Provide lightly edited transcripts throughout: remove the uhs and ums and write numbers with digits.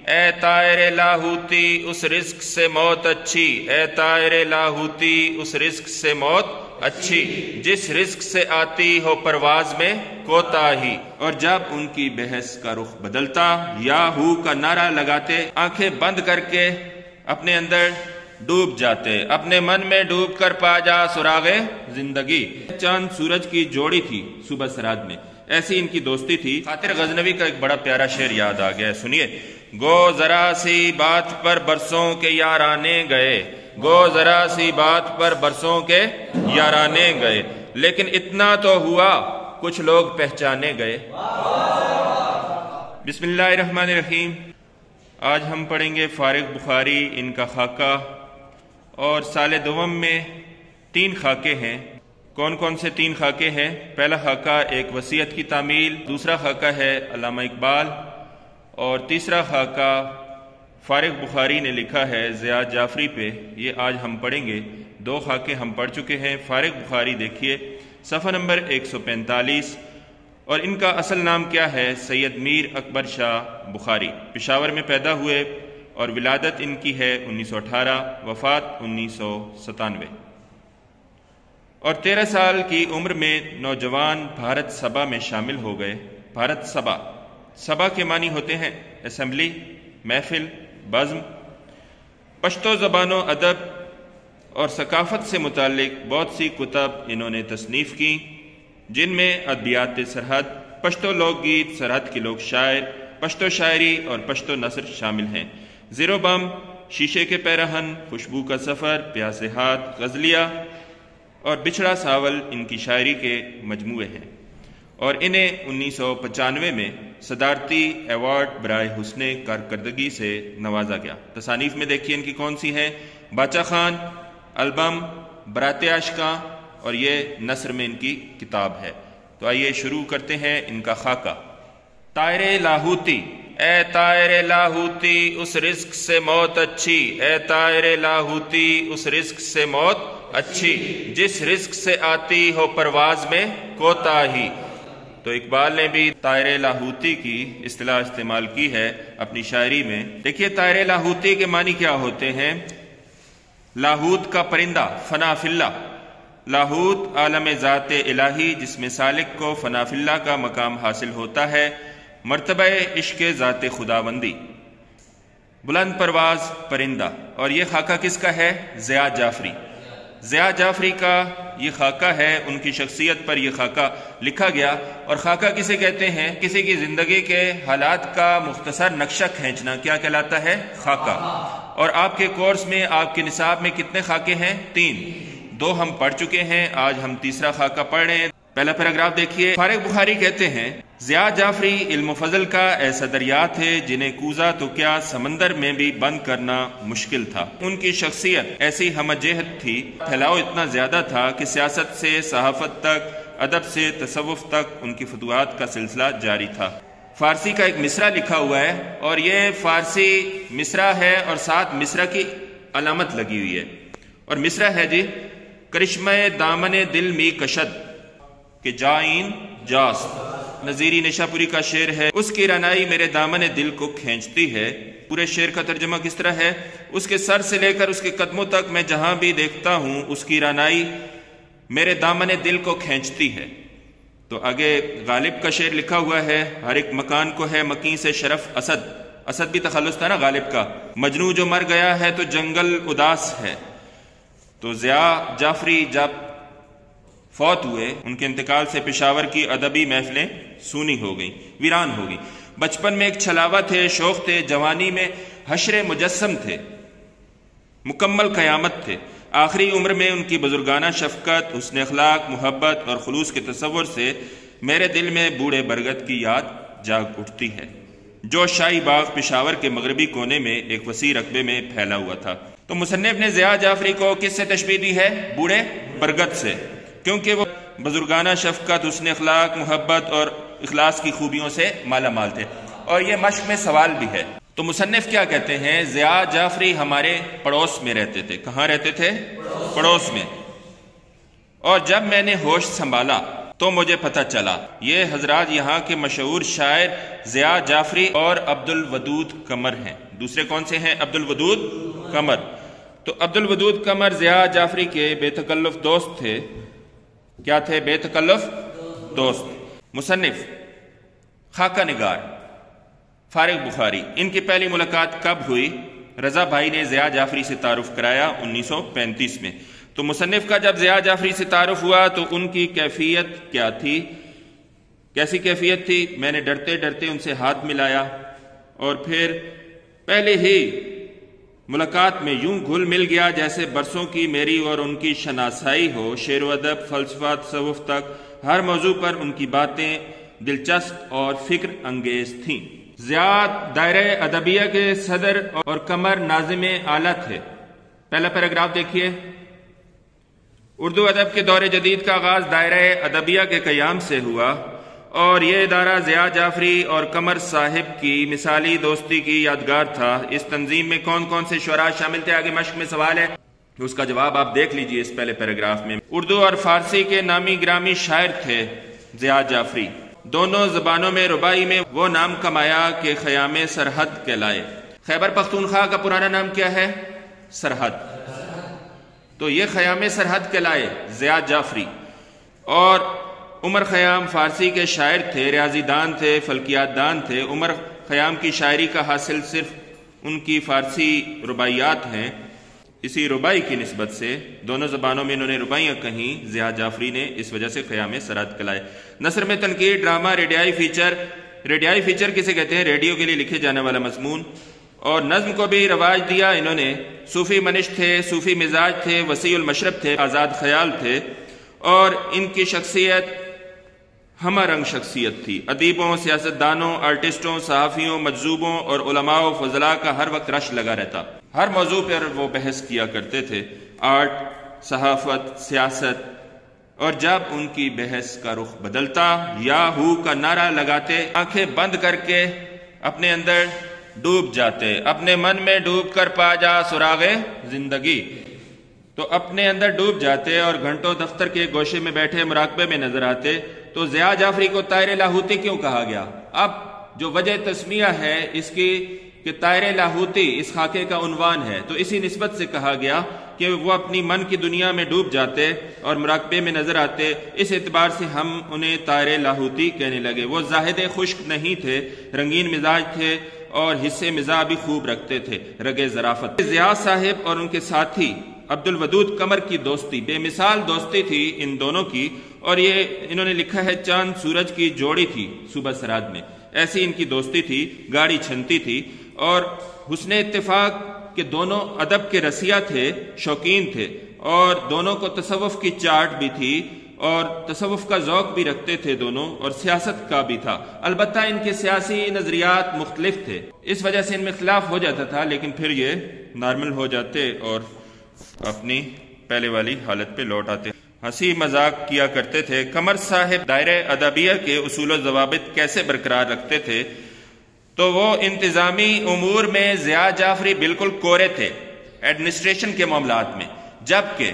اے طائر لاہوتی اس رزق سے موت اچھی، اے طائر لاہوتی اس رزق سے موت اچھی، جس رزق سے آتی ہو پرواز میں کوتاہی۔ اور جب ان کی بحث کا رخ بدلتا، یاہو کا نعرہ لگاتے، آنکھیں بند کر کے اپنے اندر ڈوب جاتے، اپنے من میں ڈوب کر پا جا سراغ زندگی۔ چاند سورج کی جوڑی تھی صبح سراد میں، ایسی ان کی دوستی تھی۔ خاطر غزنوی کا ایک بڑا پیارا شعر یاد آ گیا، سنیے۔ گو ذرا سی بات پر برسوں کے یارانے گئے، گو ذرا سی بات پر برسوں کے یارانے گئے، لیکن اتنا تو ہوا کچھ لوگ پہچانے گئے۔ بسم اللہ الرحمن الرحیم۔ آج ہم پڑھیں گے فارغ بخاری، ان کا خاکہ، اور سال دوم میں 3 خاکے ہیں۔ کون کون سے 3 خاکے ہیں؟ پہلا خاکہ ایک وصیت کی تعمیل، دوسرا خاکہ ہے علامہ اقبال، اور تیسرا خاکہ فارغ بخاری نے لکھا ہے ضیاء جعفری پہ، یہ آج ہم پڑھیں گے۔ 2 خاکے ہم پڑھ چکے ہیں۔ فارغ بخاری دیکھیے صفحہ نمبر 145، اور ان کا اصل نام کیا ہے؟ سید میر اکبر شاہ بخاری، پشاور میں پیدا ہوئے، اور ولادت ان کی ہے 1918، وفات 1997، اور 13 سال کی عمر میں نوجوان بھارت سبھا میں شامل ہو گئے۔ بھارت سبھا، سبھا کے معنی ہوتے ہیں اسمبلی، محفل، بزم۔ پشتو زبان و ادب اور ثقافت سے متعلق بہت سی کتب انہوں نے تصنیف کی، جن میں ادبیات سرحد، پشتو لوک گیت، سرحد کے لوگ شاعر، پشتو شاعری اور پشتو نثر شامل ہیں۔ زیر و بم، شیشے کے پیرہن، خوشبو کا سفر، پیاسے ہاتھ، غزلیہ اور بچھڑا ساول ان کی شاعری کے مجموعے ہیں، اور انہیں 1995 میں صدارتی ایوارڈ برائے حسن کارکردگی سے نوازا گیا۔ تصانیف میں دیکھیے ان کی کون سی ہیں؟ باچا خان، البم، برات عاشقاں، اور یہ نثر میں ان کی کتاب ہے۔ تو آئیے شروع کرتے ہیں ان کا خاکہ۔ طائر لاہوتی، اے طائر لاہوتی اس رزق سے موت اچھی، اے طائر لاہوتی اس رزق سے موت اچھی، جس رزق سے آتی ہو پرواز میں کوتاہی۔ تو اقبال نے بھی طائر لاہوتی کی اصطلاح استعمال کی ہے اپنی شاعری میں۔ دیکھیے طائر لاہوتی کے معنی کیا ہوتے ہیں؟ لاہوت کا پرندہ، فنا فی اللہ۔ لاہوت عالم ذات الہی، جس میں سالک کو فنا فی اللہ کا مقام حاصل ہوتا ہے، مرتبہ عشق ذات خداوندی، بلند پرواز پرندہ۔ اور یہ خاکہ کس کا ہے؟ ضیاء جعفری۔ ضیاء جعفری کا یہ خاکہ ہے، ان کی شخصیت پر یہ خاکہ لکھا گیا۔ اور خاکہ کسے کہتے ہیں؟ کسی کی زندگی کے حالات کا مختصر نقشہ کھینچنا کیا کہلاتا ہے؟ خاکہ۔ اور آپ کے کورس میں، آپ کے نصاب میں کتنے خاکے ہیں؟ 3۔ 2 ہم پڑھ چکے ہیں، آج ہم تیسرا خاکہ پڑھ رہے ہیں۔ پہلا پیراگراف دیکھیے۔ فارغ بخاری کہتے ہیں، ضیاء جعفری علم و فضل کا ایسا دریا تھے جنہیں کوزا تو کیا سمندر میں بھی بند کرنا مشکل تھا۔ ان کی شخصیت ایسی ہم جہت تھی، پھیلاؤ اتنا زیادہ تھا کہ سیاست سے صحافت تک، ادب سے تصوف تک ان کی فتوحات کا سلسلہ جاری تھا۔ فارسی کا ایک مصرع لکھا ہوا ہے، اور یہ فارسی مصرع ہے اور ساتھ مصرع کی علامت لگی ہوئی ہے، اور مصرع ہے جی، کرشمہ دامن دل می کشد کہ جائین جاست۔ نظیری نشاپوری کا شعر ہے، اس کی رعنائی میرے دامن دل کو کھینچتی ہے۔ پورے شعر کا ترجمہ کس طرح ہے؟ اس کے سر سے لے کر اس کے قدموں تک میں جہاں بھی دیکھتا ہوں، اس کی رعنائی میرے دامن دل کو کھینچتی ہے۔ تو آگے غالب کا شعر لکھا ہوا ہے، ہر ایک مکان کو ہے مکین سے شرف اسد۔ اسد بھی تخلص تھا نا غالب کا۔ مجنو جو مر گیا ہے تو جنگل اداس ہے۔ تو ضیاء جعفری جب فوت ہوئے، ان کے انتقال سے پشاور کی ادبی محفلیں سونی ہو گئیں، ویران ہو گئیں۔ بچپن میں ایک چھلاوا تھے، شوق تھے، جوانی میں حشر مجسم تھے، مکمل قیامت تھے۔ آخری عمر میں ان کی بزرگانہ شفقت، حسن اخلاق، محبت اور خلوص کے تصور سے میرے دل میں بوڑھے برگد کی یاد جاگ اٹھتی ہے، جو شاہی باغ پشاور کے مغربی کونے میں ایک وسیع رقبے میں پھیلا ہوا تھا۔ تو مصنف نے ضیاء جعفری کو کس سے تشبیہ دی ہے؟ بوڑھے برگد سے، کیونکہ وہ بزرگانہ شفقت، حسن اخلاق، محبت اور اخلاص کی خوبیوں سے مالا مال تھے۔ اور یہ مشق میں سوال بھی ہے۔ تو مصنف کیا کہتے ہیں؟ ضیاء جعفری ہمارے پڑوس میں رہتے تھے۔ کہاں رہتے تھے؟ پڑوس میں۔ اور جب میں نے ہوش سنبھالا تو مجھے پتہ چلا۔ یہ حضرات یہاں کے مشہور شاعر ضیاء جعفری اور عبد الودود قمر ہیں۔ دوسرے کون سے ہیں؟ عبد الودود قمر۔ تو عبد الودود قمر ضیاء جعفری کے بے تکلف دوست تھے۔ کیا تھے؟ بے تکلف دوست۔ مصنف، خاکہ نگار فارغ بخاری، ان کی پہلی ملاقات کب ہوئی؟ رضا بھائی نے ضیاء جعفری سے تعارف کرایا 1935 میں۔ تو مصنف کا جب ضیاء جعفری سے تعارف ہوا تو ان کی کیفیت کیا تھی؟ کیسی کیفیت تھی؟ میں نے ڈرتے ڈرتے ان سے ہاتھ ملایا اور پھر پہلے ہی ملاقات میں یوں گھل مل گیا جیسے برسوں کی میری اور ان کی شناسائی ہو۔ شعر و ادب، فلسفہ، تصوف تک ہر موضوع پر ان کی باتیں دلچسپ اور فکر انگیز تھیں۔ ضیاء دائرہ ادبیہ کے صدر اور قمر ناظم اعلیٰ تھے۔ پہلا پیراگراف دیکھیے۔ اردو ادب کے دور جدید کا آغاز دائرہ ادبیہ کے قیام سے ہوا اور یہ ادارہ ضیاء جعفری اور قمر صاحب کی مثالی دوستی کی یادگار تھا۔ اس تنظیم میں کون کون سے شعراء شامل تھے؟ آگے مشق میں سوال ہے، اس کا جواب آپ دیکھ لیجئے اس پہلے پیراگراف میں۔ اردو اور فارسی کے نامی گرامی شاعر تھے ضیاء جعفری۔ دونوں زبانوں میں رباعی میں وہ نام کمایا کہ خیام سرحد کہلائے۔ خیبر پختونخوا کا پرانا نام کیا ہے؟ سرحد۔ تو یہ خیام سرحد کہلائے ضیاء جعفری۔ اور عمر خیام فارسی کے شاعر تھے، ریاضی دان تھے، فلکیات دان تھے۔ عمر خیام کی شاعری کا حاصل صرف ان کی فارسی رباعیات ہیں۔ اسی رباعی کی نسبت سے دونوں زبانوں میں انہوں نے رباعیاں کہیں ضیاء جعفری نے، اس وجہ سے خیام سرحد کہلائے۔ نثر میں تنقید، ڈرامہ، ریڈیائی فیچر۔ ریڈیائی فیچر کسے کہتے ہیں؟ ریڈیو کے لیے لکھے جانے والا مضمون۔ اور نظم کو بھی رواج دیا انہوں نے۔ صوفی منش تھے، صوفی مزاج تھے، وسیع المشرب تھے، آزاد خیال تھے، اور ان کی شخصیت ہمہ رنگ شخصیت تھی۔ ادیبوں، سیاستدانوں، آرٹسٹوں، صحافیوں، مجذوبوں اور علماء و فضلاء کا ہر وقت رش لگا رہتا۔ ہر موضوع پر وہ بحث کیا کرتے تھے، آرٹ، صحافت، سیاست۔ اور جب ان کی بحث کا رخ بدلتا یا ہو کا نعرہ لگاتے، آنکھیں بند کر کے اپنے اندر ڈوب جاتے۔ اپنے من میں ڈوب کر پا جا سراغ زندگی۔ تو اپنے اندر ڈوب جاتے اور گھنٹوں دفتر کے گوشے میں بیٹھے مراقبے میں نظر آتے۔ تو ضیاء جعفری کو طائر لاہوتی کیوں کہا گیا؟ اب جو وجہ تسمیہ ہے اس کی کہ طائر لاہوتی اس خاکے کا عنوان ہے، تو اسی نسبت سے کہا گیا کہ وہ اپنی من کی دنیا میں ڈوب جاتے اور مراقبے میں نظر آتے۔ اس اعتبار سے ہم انہیں طائر لاہوتی کہنے لگے۔ وہ زاہد خشک نہیں تھے، رنگین مزاج تھے اور حصے مزاح بھی خوب رکھتے تھے، رگے ظرافت۔ ضیاء صاحب اور ان کے ساتھی عبد الودود قمر کی دوستی بے مثال دوستی تھی ان دونوں کی، اور یہ انہوں نے لکھا ہے چاند سورج کی جوڑی تھی صوبہ سرحد میں، ایسی ان کی دوستی تھی، گاڑی چھنتی تھی۔ اور حسن اتفاق کہ دونوں ادب کے رسیا تھے، شوقین تھے، اور دونوں کو تصوف کی چاٹ بھی تھی اور تصوف کا ذوق بھی رکھتے تھے دونوں، اور سیاست کا بھی تھا۔ البتہ ان کے سیاسی نظریات مختلف تھے، اس وجہ سے ان میں اختلاف ہو جاتا تھا، لیکن پھر یہ نارمل ہو جاتے اور اپنی پہلے والی حالت پہ لوٹ آتے۔ ہنسی مذاق کیا کرتے تھے۔ قمر صاحب دائرہ ادبیہ کے اصول و ضوابط کیسے برقرار رکھتے تھے؟ تو وہ انتظامی امور میں ضیاء جعفری بالکل کورے تھے ایڈمنسٹریشن کے معاملات میں، جبکہ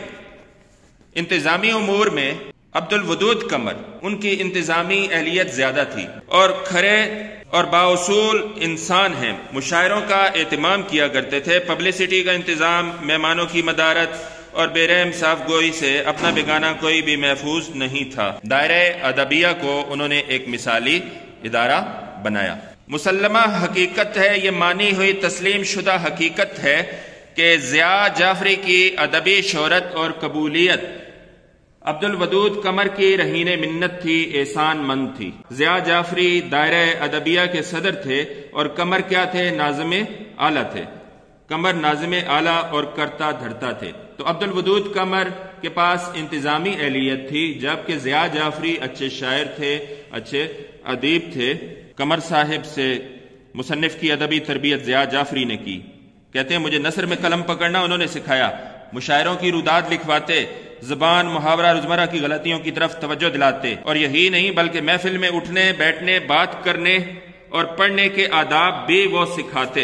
انتظامی امور میں عبد الودود قمر ان کی انتظامی اہلیت زیادہ تھی اور کھرے اور بااصول انسان ہیں۔ مشاعروں کا اہتمام کیا کرتے تھے، پبلسٹی کا انتظام، مہمانوں کی مدارت اور بے رحم صاف گوئی سے اپنا بیگانہ کوئی بھی محفوظ نہیں تھا۔ دائرہ ادبیہ کو انہوں نے ایک مثالی ادارہ بنایا۔ مسلمہ حقیقت ہے، یہ مانی ہوئی تسلیم شدہ حقیقت ہے کہ ضیاء جعفری کی ادبی شہرت اور قبولیت عبد الودود قمر کی رہین منت تھی، احسان مند تھی۔ ضیاء جعفری دائرہ ادبیہ کے صدر تھے اور قمر کیا تھے؟ ناظم اعلیٰ تھے۔ قمر ناظم اعلیٰ اور کرتا دھرتا تھے۔ تو عبد الودود قمر کے پاس انتظامی اہلیت تھی، جبکہ ضیاء جعفری اچھے شاعر تھے، اچھے ادیب تھے۔ قمر صاحب سے مصنف کی ادبی تربیت ضیاء جعفری نے کی۔ کہتے ہیں مجھے نثر میں قلم پکڑنا انہوں نے سکھایا، مشاعروں کی روداد لکھواتے، زبان محاورہ روزمرہ کی غلطیوں کی طرف توجہ دلاتے، اور یہی نہیں بلکہ محفل میں اٹھنے بیٹھنے، بات کرنے اور پڑھنے کے آداب بھی وہ سکھاتے،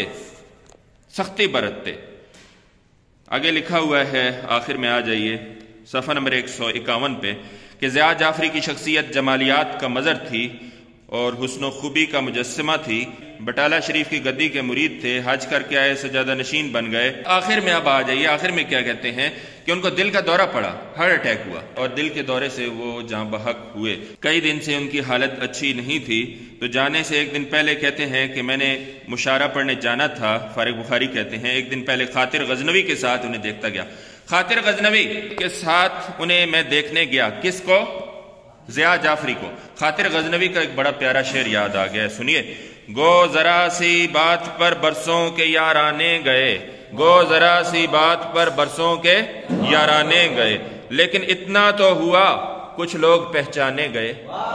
سختی برتتے۔ آگے لکھا ہوا ہے، آخر میں آ جائیے صفحہ نمبر 151 پہ، کہ ضیاء جعفری کی شخصیت جمالیات کا مظہر تھی اور حسن و خوبی کا مجسمہ تھی، بٹالہ شریف کی گدی کے مرید تھے، حج کر کے آئے، سجادہ نشین بن گئے۔ آخر میں اب آ جائیے، آخر میں کیا کہتے ہیں کہ ان کو دل کا دورہ پڑا، ہارٹ اٹیک ہوا، اور دل کے دورے سے وہ جاں بحق ہوئے۔ کئی دن سے ان کی حالت اچھی نہیں تھی، تو جانے سے ایک دن پہلے کہتے ہیں کہ میں نے مشارہ پڑھنے جانا تھا۔ فارغ بخاری کہتے ہیں ایک دن پہلے خاطر غزنوی کے ساتھ انہیں دیکھتا گیا، خاطر غزنوی کے ساتھ انہیں میں دیکھنے گیا، کس کو؟ ضیاء جعفری کو۔ خاطر غزنوی کا ایک بڑا پیارا شعر یاد آ گیا، سنیے۔ گو ذرا سی بات پر برسوں کے یارانے گئے، گو ذرا سی بات پر برسوں کے یارانے گئے، لیکن اتنا تو ہوا کچھ لوگ پہچانے گئے،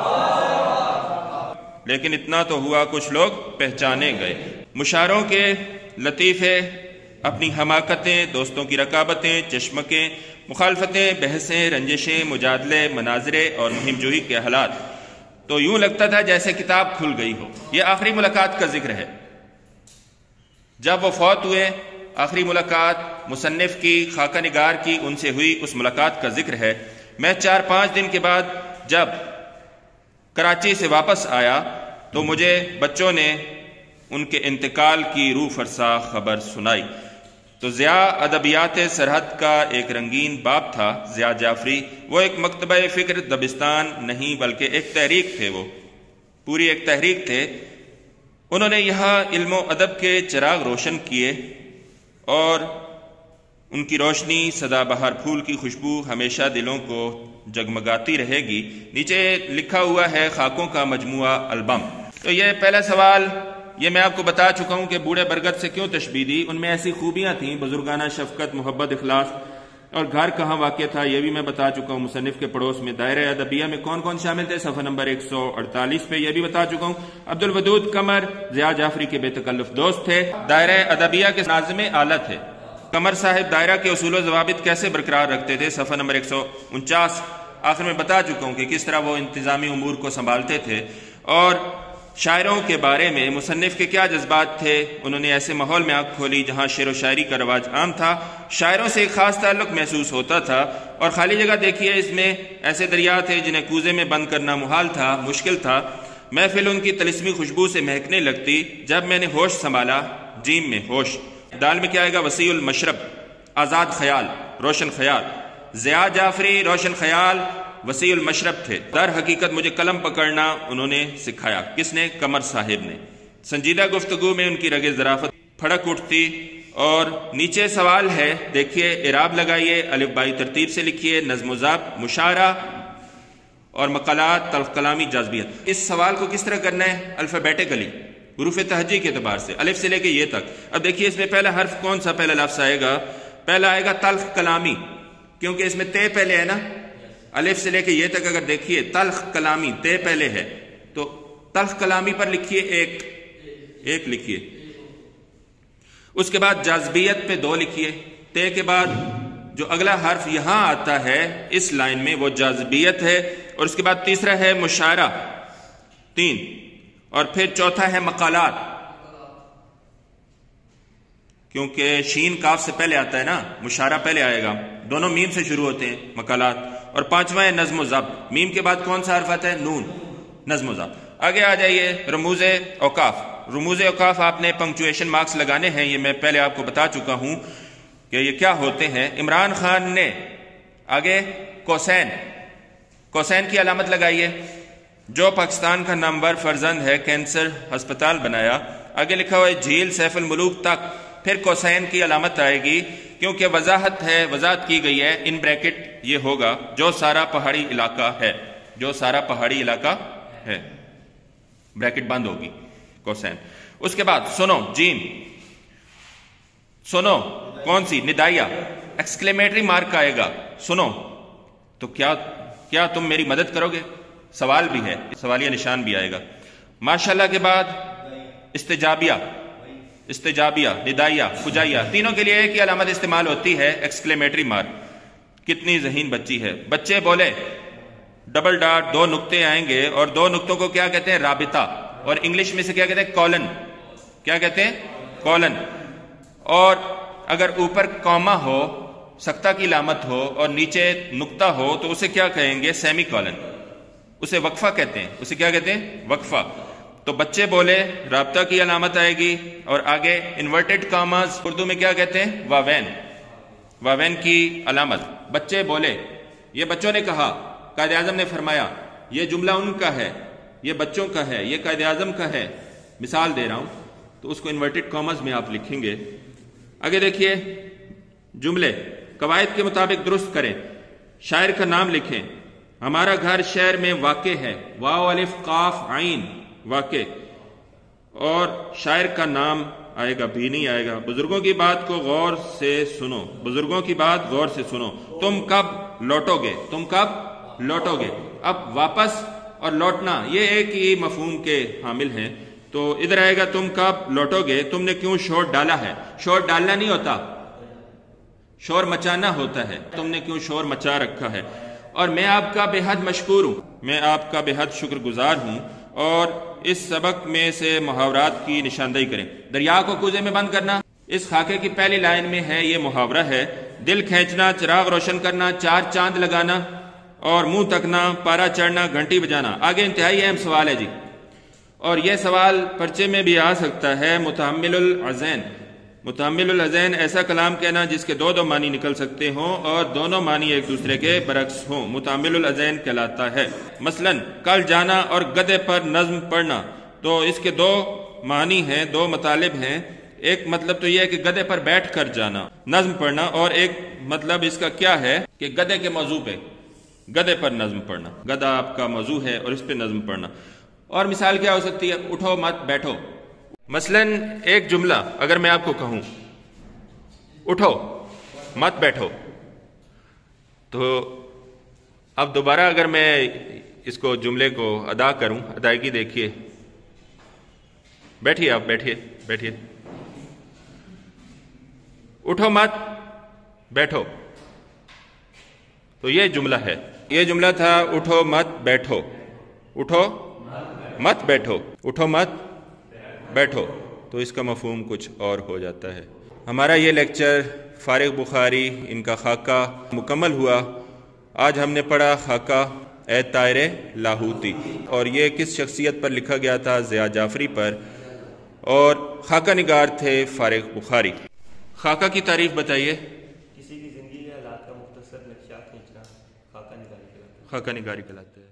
لیکن اتنا تو ہوا کچھ لوگ پہچانے گئے۔ مشاعروں کے لطیفے، اپنی حماقتیں، دوستوں کی رقابتیں، چشمکیں، مخالفتیں، بحثیں، رنجشیں، مجادلے، مناظرے اور مہم جوئی کے حالات، تو یوں لگتا تھا جیسے کتاب کھل گئی ہو۔ یہ آخری ملاقات کا ذکر ہے، جب وہ فوت ہوئے۔ آخری ملاقات مصنف کی، خاکہ نگار کی ان سے ہوئی، اس ملاقات کا ذکر ہے۔ میں 4-5 دن کے بعد جب کراچی سے واپس آیا تو مجھے بچوں نے ان کے انتقال کی روح فرسا خبر سنائی۔ تو ضیاء ادبیات سرحد کا ایک رنگین باب تھا۔ ضیاء جعفری وہ ایک مکتبہ فکر دبستان نہیں بلکہ ایک تحریک تھے، وہ پوری ایک تحریک تھے۔ انہوں نے یہاں علم و ادب کے چراغ روشن کیے، اور ان کی روشنی سدا بہار پھول کی خوشبو ہمیشہ دلوں کو جگمگاتی رہے گی۔ نیچے لکھا ہوا ہے خاکوں کا مجموعہ البم۔ تو یہ پہلا سوال یہ میں آپ کو بتا چکا ہوں کہ بوڑھے برگد سے کیوں تشبیہ دی۔ ان میں ایسی خوبیاں تھیں، بزرگانہ شفقت، محبت، اخلاص، اور گھر کہاں واقع تھا یہ بھی میں بتا چکا ہوں۔ مصنف کے پڑوس میں دائرہ ادبیہ میں کون کون شامل تھے، صفحہ نمبر 148 پہ یہ بھی بتا چکا ہوں۔ عبد الودود قمر ضیاء جعفری کے بے تکلف دوست تھے، دائرہ ادبیہ کے ناظم اعلیٰ تھے۔ قمر صاحب دائرہ کے اصول و ضوابط کیسے برقرار رکھتے تھے، صفحہ نمبر 149 آخر میں بتا چکا ہوں کہ کس طرح وہ انتظامی امور کو سنبھالتے تھے۔ اور شاعروں کے بارے میں مصنف کے کیا جذبات تھے، انہوں نے ایسے ماحول میں آنکھ کھولی جہاں شعر و شاعری کا رواج عام تھا، شاعروں سے ایک خاص تعلق محسوس ہوتا تھا، اور خالی جگہ دیکھیے اس میں ایسے دریا تھے جنہیں کوزے میں بند کرنا محال تھا، مشکل تھا۔ محفل ان کی طلسمی خوشبو سے مہکنے لگتی۔ جب میں نے ہوش سنبھالا، جیم میں ہوش، دال میں کیا آئے گا، وسیع المشرب، آزاد خیال، روشن خیال۔ ضیاء جعفری روشن خیال، وسیع المشرب تھے۔ در حقیقت مجھے قلم پکڑنا انہوں نے سکھایا۔ کس نے؟ قمر صاحب نے۔ سنجیدہ گفتگو میں ان کی رگ ظرافت پھڑک اٹھتی۔ اور نیچے سوال ہے، دیکھیے، اعراب لگائیے، الف بائی ترتیب سے لکھیے، نظم و ضبط، مشاعرہ اور مقالات، تلخ کلامی، جاذبیت۔ اس سوال کو کس طرح کرنا ہے؟ الفابیٹیکلی، حروف تہجی کے اعتبار سے، الف سے لے کے یہ تک۔ اب دیکھیے اس میں پہلا حرف کون سا پہلا لفظ آئے گا؟ پہلا آئے گا تلخ کلامی، کیونکہ اس میں تے پہلے ہے نا، الف سے لے کے یہ تک اگر دیکھیے تلخ کلامی، تے پہلے ہے، تو تلخ کلامی پر لکھیے ایک لکھیے۔ اس کے بعد جاذبیت پہ 2 لکھیے۔ تے کے بعد جو اگلا حرف یہاں آتا ہے اس لائن میں وہ جاذبیت ہے، اور اس کے بعد تیسرا ہے مشاعرہ 3، اور پھر چوتھا ہے مقالات، کیونکہ شین کاف سے پہلے آتا ہے نا، مشاعرہ پہلے آئے گا، دونوں میم سے شروع ہوتے ہیں مقالات، اور 5واں ہے نظم و ضبط۔ میم کے بعد کون سا حرف آتا ہے؟ نون، نظم و ضبط۔ آگے آ جائیے، رموز اوقاف۔ رموز اوقاف آپ نے پنکچویشن مارکس لگانے ہیں، یہ میں پہلے آپ کو بتا چکا ہوں کہ یہ کیا ہوتے ہیں۔ عمران خان نے آگے کوسین کی علامت لگائیے، جو پاکستان کا نامور فرزند ہے، کینسر ہسپتال بنایا۔ آگے لکھا ہوا ہے جھیل سیف الملوک تک، پھر کوسین کی علامت آئے گی، کیونکہ وضاحت کی گئی ہے، ان بریکٹ یہ ہوگا جو سارا پہاڑی علاقہ ہے، جو سارا پہاڑی علاقہ ہے، بریکٹ بند ہوگی، کوسین۔ اس کے بعد سنو، جیم، سنو کون سی؟ ندائیہ، ایکسکلیمیٹری مارک آئے گا، سنو۔ تو کیا تم میری مدد کرو گے؟ سوال بھی ہے، سوالیہ نشان بھی آئے گا۔ ماشاءاللہ کے بعد استجابیہ، ندائیہ، فجائیہ، تینوں کے لیے ایک ہی علامت استعمال ہوتی ہے، ایکسکلیمیٹری مارک۔ کتنی ذہین بچی ہے۔ بچے بولے، ڈبل ڈاٹ، 2 نقطے آئیں گے، اور 2 نقطوں کو کیا کہتے ہیں؟ رابطہ، اور انگلش میں سے کیا کہتے ہیں؟ کولن۔ کیا کہتے ہیں؟ کولن۔ اور اگر اوپر کوما ہو، سکتہ کی علامت ہو اور نیچے نقطہ ہو تو اسے کیا کہیں گے؟ Semicolon. اسے وقفہ کہتے ہیں. اسے کیا کہتے ہیں؟ وقفہ. تو بچے بولے رابطہ کی علامت آئے گی اور آگے انورٹڈ کاماز اردو میں کیا کہتے ہیں؟ واوین. واوین کی علامت. بچے بولے، یہ بچوں نے کہا، قائد اعظم نے فرمایا، یہ جملہ ان کا ہے، یہ بچوں کا ہے، یہ قائد اعظم کا ہے. مثال دے رہا ہوں تو اس کو انورٹڈ کاماز میں آپ لکھیں گے. آگے دیکھیے جملے قواعد کے مطابق درست کریں. شاعر کا نام لکھیں. ہمارا گھر شہر میں واقع ہے. واو الف قاف عین واقع. اور شاعر کا نام آئے گا بھی نہیں آئے گا. بزرگوں کی بات کو غور سے سنو. بزرگوں کی بات غور سے سنو. تم کب لوٹو گے؟ تم کب لوٹو گے. اب واپس اور لوٹنا یہ ایک ہی مفہوم کے حامل ہیں. تو ادھر آئے گا تم کب لوٹو گے. تم نے کیوں شور ڈالا ہے؟ شور ڈالنا نہیں ہوتا، شور مچانا ہوتا ہے. تم نے کیوں شور مچا رکھا ہے؟ اور میں آپ کا بے حد مشکور ہوں، میں آپ کا بے حد شکر گزار ہوں. اور اس سبق میں سے محاورات کی نشاندہی کریں. دریا کو کوزے میں بند کرنا اس خاکے کی پہلی لائن میں ہے. یہ محاورہ ہے. دل کھینچنا، چراغ روشن کرنا، چار چاند لگانا اور منہ تکنا، پارا چڑھنا، گھنٹی بجانا. آگے انتہائی اہم سوال ہے جی، اور یہ سوال پرچے میں بھی آ سکتا ہے. متحمل العزین. متحمل العزین ایسا کلام کہنا جس کے دو معنی نکل سکتے ہوں اور دونوں معنی ایک دوسرے کے برعکس ہوں، متحمل العزین کہلاتا ہے. مثلا کل جانا اور گدے پر نظم پڑھنا، تو اس کے دو معنی ہیں، دو مطالب ہیں. ایک مطلب تو یہ ہے کہ گدے پر بیٹھ کر جانا نظم پڑھنا، اور ایک مطلب اس کا کیا ہے کہ گدے کے موضوع پہ گدے پر نظم پڑھنا. گدھا آپ کا موضوع ہے اور اس پہ نظم پڑھنا. اور مثال کیا ہو سکتی ہے؟ اٹھو مت بیٹھو. مثلا ایک جملہ اگر میں آپ کو کہوں اٹھو مت بیٹھو، تو اب دوبارہ اگر میں اس کو جملے کو ادا کروں، ادائیگی دیکھیے. بیٹھیے، آپ بیٹھیے بیٹھیے. اٹھو مت بیٹھو، تو یہ جملہ ہے. یہ جملہ تھا اٹھو مت بیٹھو. اٹھو مت بیٹھو، اٹھو مت بیٹھو. تو اس کا مفہوم کچھ اور ہو جاتا ہے. ہمارا یہ لیکچر فارغ بخاری ان کا خاکہ مکمل ہوا. آج ہم نے پڑھا خاکہ اے طائر لاہوتی، اور یہ کس شخصیت پر لکھا گیا تھا؟ ضیاء جعفری پر، اور خاکہ نگار تھے فارغ بخاری. خاکہ کی تعریف بتائیے. کسی کی زندگی کے حالات کا مختصر نقشہ کھینچنا خاکہ نگاری کہلاتا ہے. خاکہ نگاری کہلاتا ہے.